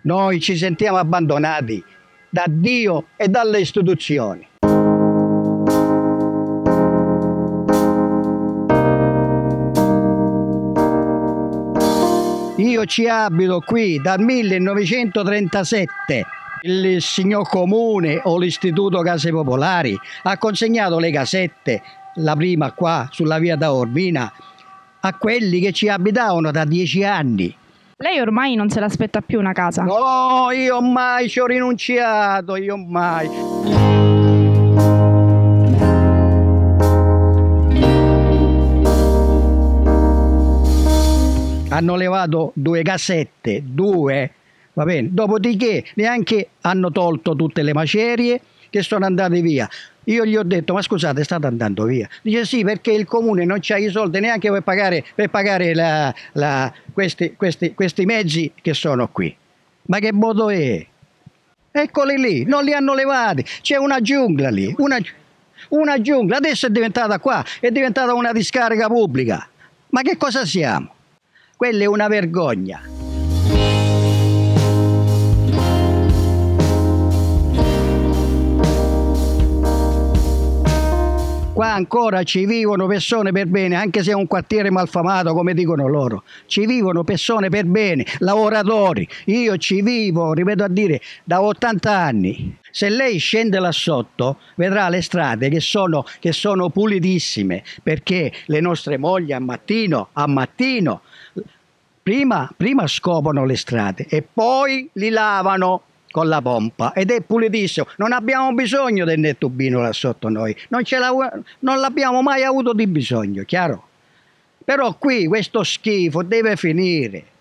Noi ci sentiamo abbandonati da Dio e dalle istituzioni. Io ci abito qui dal 1937. Il signor Comune o l'Istituto Case Popolari ha consegnato le casette, la prima qua sulla via da Urbina, a quelli che ci abitavano da 10 anni. Lei ormai non se l'aspetta più una casa? No, io mai ci ho rinunciato, io mai. Hanno levato 2 casette, 2, va bene. Dopodiché neanche hanno tolto tutte le macerie che sono andate via. Io gli ho detto, ma scusate, state andando via? Dice sì, perché il comune non c'ha i soldi neanche per pagare questi mezzi che sono qui. Ma che modo è? Eccoli lì, non li hanno levati. C'è una giungla lì, una giungla. Adesso è diventata qua, è diventata una discarica pubblica. Ma che cosa siamo? Quella è una vergogna. Qua ancora ci vivono persone per bene, anche se è un quartiere malfamato, come dicono loro. Ci vivono persone per bene, lavoratori. Io ci vivo, ripeto a dire, da 80 anni. Se lei scende là sotto, vedrà le strade che sono pulitissime, perché le nostre mogli a mattino prima scoprono le strade e poi li lavano con la pompa ed è pulitissimo. Non abbiamo bisogno del nettubino là sotto noi, non l'abbiamo mai avuto di bisogno, chiaro? Però qui questo schifo deve finire.